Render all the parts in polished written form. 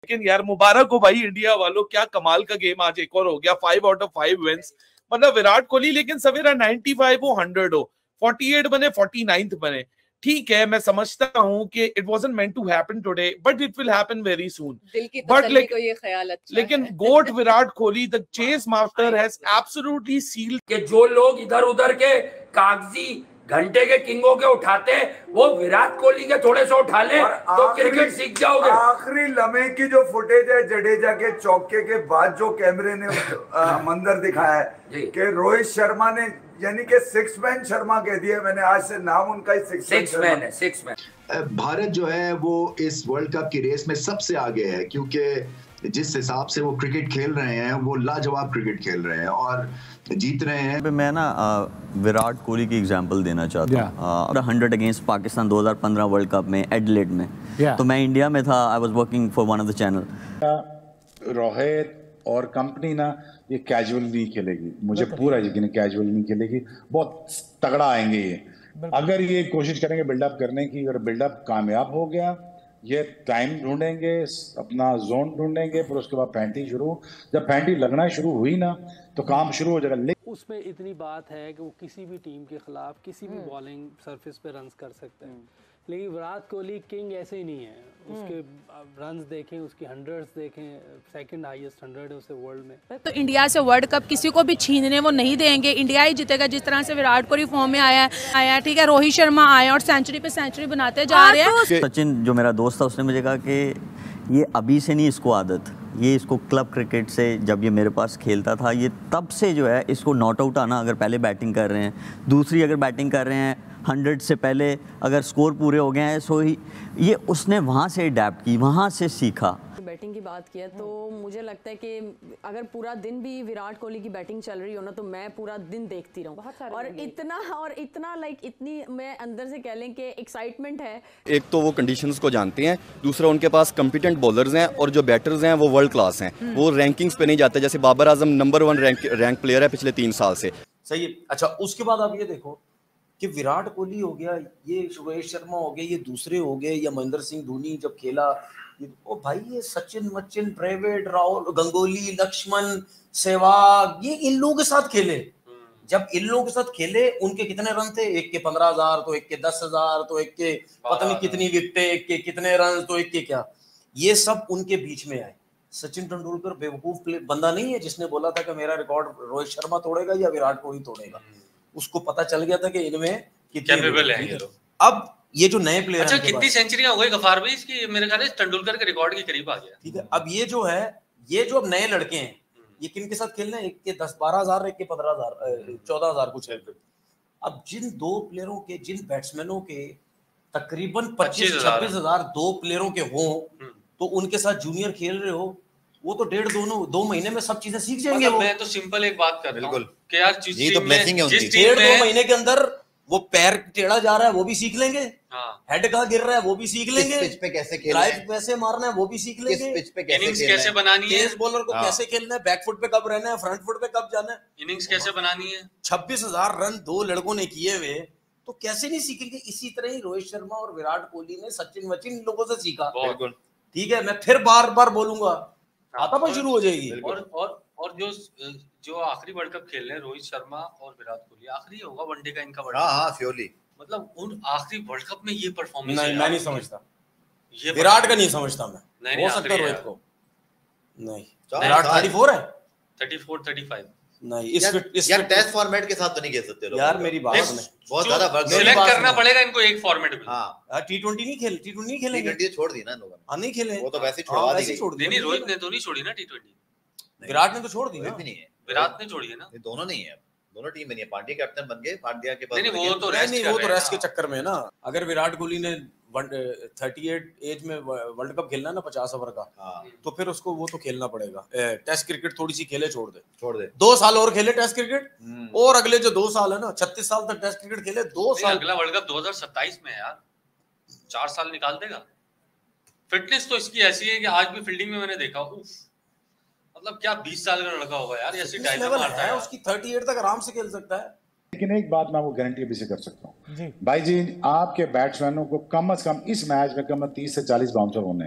लेकिन यार मुबारक हो भाई इंडिया वालों, क्या कमाल का गेम आज एक और हो गया, 5 आउट ऑफ 5 विंस। मतलब विराट कोहली लेकिन सवेरा 95 हो 100 हो, 48 बने 49th बने। ठीक है, मैं समझता हूं कि it wasn't meant to happen today but it will happen very soon. दिल की बट तसल्ली को ये ख्याल अच्छा लेकिन है। GOAT Virat Kohli the chase master has absolutely sealed कि जो लोग इधर उधर के कागजी घंटे के किंगों के उठाते वो विराट कोहली के थोड़े से उठा ले तो क्रिकेट सीख जाओगे। आखिरी लम्हे की जो फुटेज है जडेजा के चौके के बाद जो कैमरे ने मंजर दिखाया है कि रोहित शर्मा ने यानी कि सिक्स मैन शर्मा कह दिया, मैंने आज से नाम उनका ही सिक्स मैन है। सिक्स मैन भारत जो है वो इस वर्ल्ड कप की रेस में सबसे आगे है, क्योंकि जिस हिसाब से वो क्रिकेट खेल रहे हैं वो लाजवाब क्रिकेट खेल रहे हैं और जीत रहे हैं। मैं ना विराट कोहली की एग्जांपल देना चाहता हूँ। 100 अगेंस्ट पाकिस्तान 2015 वर्ल्ड कप में एडिलेड में, तो मैं इंडिया में था, I was working for one of the channel. Rohit और कंपनी ना ये कैजुअल नहीं खेलेगी, मुझे पूरा यकीन है कैजुअल नहीं खेलेगी, बहुत तगड़ा आएंगे ये। अगर ये कोशिश करेंगे बिल्डअप करने की, अगर बिल्डअप कामयाब हो गया, ये टाइम ढूंढेंगे, अपना जोन ढूंढेंगे, फिर उसके बाद पैंटी शुरू, जब पैंटी लगना शुरू हुई ना तो काम शुरू हो जाएगा। उसमें इतनी बात है कि वो किसी भी टीम के खिलाफ किसी भी बॉलिंग सरफेस पे रन्स कर सकते हैं, लेकिन विराट कोहली किंग ऐसे ही नहीं है। उसके रन्स देखें, उसकी 100s देखें, सेकंड हाईएस्ट 100 है उसे वर्ल्ड में। तो इंडिया से वर्ल्ड कप किसी को भी छीनने वो नहीं देंगे, इंडिया ही जीतेगा। जिस तरह से विराट कोहली फॉर्म में आया ठीक है, रोहित शर्मा आया और सेंचुरी पे सेंचुरी बनाते जा रहे हैं। सचिन जो मेरा दोस्त था उसने मुझे कहा कि ये अभी से नहीं इसको आदत, ये इसको क्लब क्रिकेट से जब ये मेरे पास खेलता था, ये तब से जो है इसको नॉट आउट आना, अगर पहले बैटिंग कर रहे हैं, दूसरी अगर बैटिंग कर रहे हैं 100 से पहले अगर स्कोर पूरे हो गए हैं, सो ही ये उसने वहाँ से अडेप्ट की, वहाँ से सीखा। बैटिंग की बात किया तो मुझे लगता है कि अगर पूरा दिन भी विराट कोहली की बैटिंग चल रही हो ना तो मैं पूरा दिन देखती रहूं, और इतना लाइक इतनी मैं अंदर से कह लें कि एक्साइटमेंट है। एक तो वो कंडीशंस को जानते हैं, दूसरा उनके पास कॉम्पिटेंट बॉलर्स हैं और जो बैटर्स हैं वो वर्ल्ड क्लास हैं, वो रैंकिंग्स पे नहीं जाते। जैसे Babar Azam number 1 rank player है पिछले 3 साल से। सही है। अच्छा, उसके बाद आप ये देखो कि विराट कोहली हो गया, ये रोहित शर्मा हो गए, ये दूसरे हो गए, या महेंद्र सिंह धोनी जब खेला, ओ भाई ये सचिन मचिन ब्रेविड राहुल गंगोली लक्ष्मण सहवाग, ये इन लोगों के साथ खेले। जब इन लोगों के साथ खेले उनके कितने रन थे, एक के 15,000 तो एक के 10,000 तो एक के पता नहीं कितनी विकेटें, एक के कितने रन तो एक के क्या, ये सब उनके बीच में आए। सचिन तेंदुलकर बेवकूफ बंदा नहीं है जिसने बोला था कि मेरा रिकॉर्ड रोहित शर्मा तोड़ेगा या विराट कोहली तोड़ेगा। उसको पता चल गया था कि इनमें कैपेबल है ये लोग। अब ये जो नए प्लेयर, अच्छा कितनी सेंचुरियां हो गई गफार भाई इसकी, मेरे ख्याल से तेंदुलकर के रिकॉर्ड के करीब आ गया। ठीक है, अब ये जो है, ये जो अब नए लड़के हैं, ये किन के साथ खेलना है, एक के 10-12,000, एक के 15,000 14,000 कुछ है। अब जिन दो प्लेयरों के, जिन बैट्समैनों के तकरीबन 25-26,000 दो प्लेयरों के हों, तो उनके साथ जूनियर खेल रहे हो, वो तो 1.5-2 महीने में सब चीजें सीख जाएंगे। मैं तो सिंपल एक बात कर रहा हूं कि यार जिस ये तो टीम ब्लेसिंग है में, उनकी। 1.5-2 महीने के अंदर वो पैर टेढ़ा जा रहा है वो भी सीख लेंगे, हेड कहाँ गिर रहा है वो भी सीख लेंगे, पिच पे कैसे खेलना ड्राइव कैसे मारना है वो भी सीख लेंगे, पिच पे कैसे इनिंग्स कैसे बनानी है, तेज बॉलर को कैसे खेलना है, बैक फुट पे कब रहना है, फ्रंट फुट पे कब जाना है, इनिंग्स कैसे बनानी है। 26,000 रन 2 लड़कों ने किए हुए, तो कैसे नहीं सीखेंगे। इसी तरह ही रोहित शर्मा और विराट कोहली ने सचिन वचिन लोगों से सीखा। ठीक है, मैं फिर बार बार बोलूंगा, आता शुरू हो जाएगी। और जो आखिरी वर्ल्ड कप खेल रहे हैं रोहित शर्मा और विराट कोहली, आखिरी होगा वनडे का इनका वर्ल्ड कप। फ्योरली, मतलब उन आखिरी वर्ल्ड कप में ये परफॉर्मेंस नहीं, मैं नहीं समझता, विराट का नहीं समझता मैं। हो सकता है रोहित को, नहीं विराट 34 है, 34-35 नहीं। इस टेस्ट फॉर्मेट के साथ तो नहीं खेल सकते लोग यार, मेरी बात सुने, बहुत ज्यादा वर्क सिलेक्ट करना पड़ेगा इनको एक फॉर्मेट में। हां, T20 नहीं खेलेंगे, T20 छोड़ दी ना लोगों ने। नहीं खेले, वो तो वैसे ही छुड़वा दी। नहीं, रोहित ने तो नहीं छोड़ी ना T20, विराट ने तो छोड़ दी ना। नहीं है, विराट ने छोड़ी है ना, दोनों नहीं है, दोनों टीम में नहीं है। पांड्या कैप्टन बन गए, पांड्या के पास नहीं, वो तो रेस्ट के चक्कर में है ना। अगर विराट कोहली ने 38 एज में वर्ल्ड कप खेलना है ना 50 ओवर का, तो फिर उसको वो तो खेलना पड़ेगा। टेस्ट क्रिकेट थोड़ी सी खेले, छोड़ दे 2 साल और खेले टेस्ट क्रिकेट, और अगले जो 2 साल है ना 36 साल तक टेस्ट क्रिकेट खेले, 2 साल। अगला वर्ल्ड कप 2027 में है यार, 4 साल निकाल देगा। फिटनेस तो इसकी ऐसी है कि आज भी फील्डिंग में मैंने देखा, मतलब क्या 20 साल का लड़का होगा यार, ऐसी डायनामिक मारता है, उसकी 38 तक आराम से खेल सकता है। लेकिन एक बात मैं वो गारंटी अभी से कर सकता हूँ भाई जी, आपके बैट्समैनों को कम से कम इस मैच में कम 30 से 40 बाउंसर होने हैं,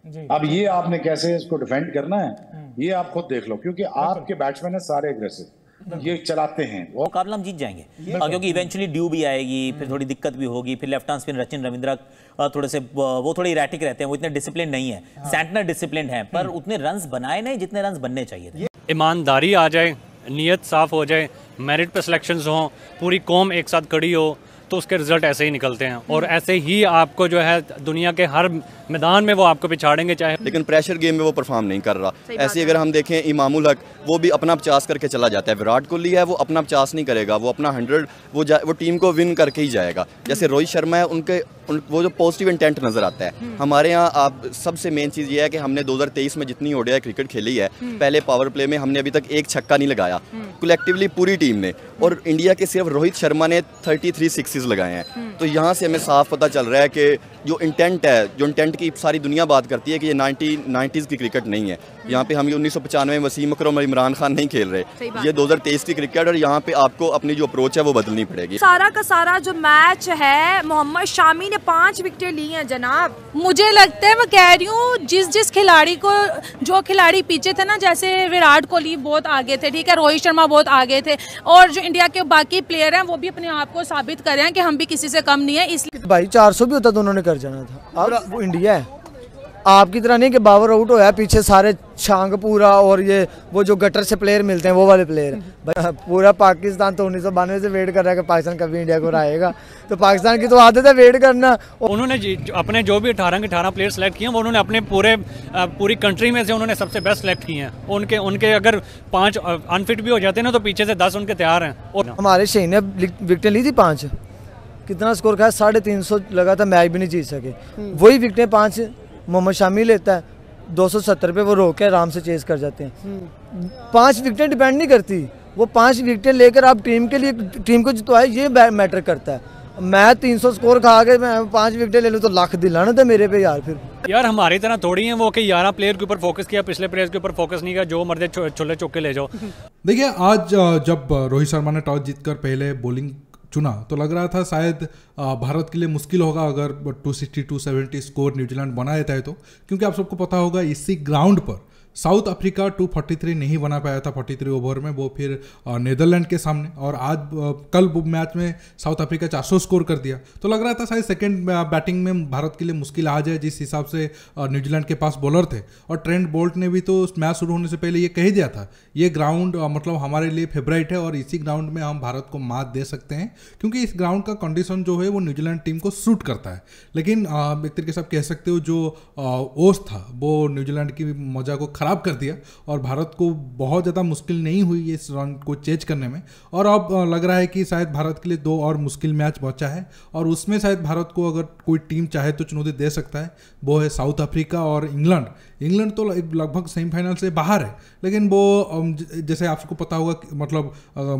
अब ये आपने कैसे इसको डिफेंड करना है ये आप खुद देख लो, क्योंकि आपके बैट्समैन है सारे एग्रेसिव, ये चलाते हैं, वो मुकाबला हम जीत जाएंगे क्योंकि इवेंचुअली ड्यू भी आएगी, फिर थोड़ी दिक्कत भी होगी, फिर left hand spin Rachin Ravindra थोड़े से वो थोड़े इरेटिक रहते हैं, वो इतने डिसिप्लिन नहीं है। सैंटनर डिसिप्लिन है पर उतने रन्स बनाए नहीं जितने रन्स बनने चाहिए थे। ईमानदारी आ जाए, नीयत साफ हो जाए, मेरिट पे सिलेक्शंस हों, पूरी कौम एक साथ खड़ी हो, तो उसके रिजल्ट ऐसे ही निकलते हैं और ऐसे ही आपको जो है दुनिया के हर मैदान में वो आपको पिछाड़ेंगे चाहे। लेकिन प्रेशर गेम में वो परफॉर्म नहीं कर रहा। ऐसे अगर हम देखें इमामुल हक, वो भी अपना 50 करके चला जाता है। विराट कोहली है वो अपना 50 नहीं करेगा, वो अपना 100 वो टीम को विन करके ही जाएगा। जैसे रोहित शर्मा है, वो जो पॉजिटिव इंटेंट नजर आता है। हमारे यहाँ आप सबसे मेन चीज़ ये है कि हमने 2023 में जितनी ओडीआई क्रिकेट खेली है, पहले पावर प्ले में हमने अभी तक एक छक्का नहीं लगाया कलेक्टिवली पूरी टीम ने, और इंडिया के सिर्फ रोहित शर्मा ने 33 सिक्सेस लगाए हैं। तो यहाँ से हमें साफ पता चल रहा है कि जो इंटेंट है, जो इंटेंट की सारी दुनिया बात करती है कि ये 90s की क्रिकेट नहीं है। यहाँ पे हम 1995 में वसीम अकरम और इमरान खान नहीं खेल रहे, ये 2023 की क्रिकेट, और यहाँ पे आपको अपनी जो अप्रोच है वो बदलनी पड़ेगी। सारा का सारा जो मैच है, मोहम्मद शामी ने 5 विकेटें ली हैं जनाब। मुझे लगता है, मैं कह रही हूँ, जिस खिलाड़ी को, जो खिलाड़ी पीछे थे ना, जैसे विराट कोहली बहुत आगे थे, ठीक है, रोहित शर्मा बहुत आगे थे, और जो इंडिया के बाकी प्लेयर हैं वो भी अपने आप को साबित कर रहे हैं कि हम भी किसी से कम नहीं है। इसलिए भाई 400 भी होता तो उन्होंने कर जाना था। अब वो इंडिया है, आपकी तरह नहीं कि बाबर आउट होया पीछे सारे छांग पूरा, और ये वो जो गटर से प्लेयर मिलते हैं वो वाले प्लेयर। पूरा पाकिस्तान तो 1992 से वेट कर रहा है कि पाकिस्तान कभी इंडिया को हराएगा, तो पाकिस्तान की तो आदत है वेट करना। उन्होंने अपने जो भी 18 के 18 प्लेयर सेलेक्ट किए हैं, वो उन्होंने अपने पूरी कंट्री में से उन्होंने सबसे बेस्ट सेलेक्ट किए हैं। उनके अगर 5 अनफिट भी हो जाते हैं ना, तो पीछे से 10 उनके तैयार हैं। और हमारे शहीन ने विकेटें ली थी 5, कितना स्कोर खाया, 350 लगा था, मैच भी नहीं जीत सके। वही विकेटें 5 मोहम्मद शामी लेता है, 270 पे वो रोक के आराम से चेस कर जाते हैं। 5 विकेटें डिपेंड नहीं करती, वो 5 विकेटें लेकर आप टीम के लिए, टीम को जितवाए, ये मैटर करता है। मैं 300 स्कोर खा के मैं 5 विकेटें ले लूँ तो लाख दिलाना था मेरे पे यार। फिर यार हमारी तरह थोड़ी है वो कि 11 प्लेयर के ऊपर फोकस किया, पिछले प्लेयर के ऊपर फोकस नहीं किया, जो मर्दे छोले चौके ले जाओ। देखिए, आज जब रोहित शर्मा ने टॉस जीतकर पहले बॉलिंग चुना तो लग रहा था शायद भारत के लिए मुश्किल होगा अगर 260-270 स्कोर न्यूजीलैंड बना देता है तो, क्योंकि आप सबको पता होगा इसी ग्राउंड पर साउथ अफ्रीका 243 नहीं बना पाया था 43 ओवर में, वो फिर नीदरलैंड के सामने, और आज कल मैच में साउथ अफ्रीका 400 स्कोर कर दिया। तो लग रहा था शायद सेकंड बैटिंग में भारत के लिए मुश्किल आ जाए, जिस हिसाब से न्यूजीलैंड के पास बॉलर थे। और ट्रेंट बोल्ट ने भी तो मैच शुरू होने से पहले ये कह दिया था, ये ग्राउंड मतलब हमारे लिए फेवरेट है और इसी ग्राउंड में हम भारत को मात दे सकते हैं, क्योंकि इस ग्राउंड का कंडीशन जो है वो न्यूजीलैंड टीम को सूट करता है। लेकिन एक तरीके से आप कह सकते हो जो ओस था वो न्यूजीलैंड की मजा को खराब कर दिया, और भारत को बहुत ज़्यादा मुश्किल नहीं हुई इस रन को चेज करने में। और अब लग रहा है कि शायद भारत के लिए 2 और मुश्किल मैच बचा है, और उसमें शायद भारत को अगर कोई टीम चाहे तो चुनौती दे सकता है, वो है साउथ अफ्रीका और इंग्लैंड। इंग्लैंड तो लगभग सेमीफाइनल से बाहर है, लेकिन वो जैसे आपको पता होगा मतलब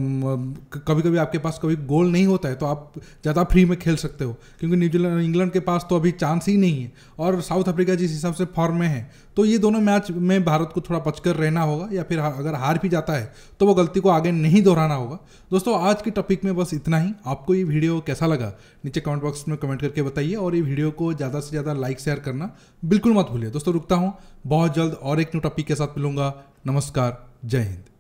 कभी कभी आपके पास कभी गोल नहीं होता है तो आप ज़्यादा फ्री में खेल सकते हो, क्योंकि इंग्लैंड के पास तो अभी चांस ही नहीं है, और साउथ अफ्रीका जिस हिसाब से फॉर्म में है, तो ये दोनों मैच में भारत को थोड़ा बचकर रहना होगा, या फिर अगर हार भी जाता है तो वो गलती को आगे नहीं दोहराना होगा। दोस्तों, आज की टॉपिक में बस इतना ही। आपको ये वीडियो कैसा लगा नीचे कमेंट बॉक्स में कमेंट करके बताइए, और ये वीडियो को ज़्यादा से ज़्यादा लाइक शेयर करना बिल्कुल मत भूलिए। दोस्तों, रुकता हूँ, बहुत जल्द और एक न्यू टॉपिक के साथ मिलूंगा। नमस्कार, जय हिंद।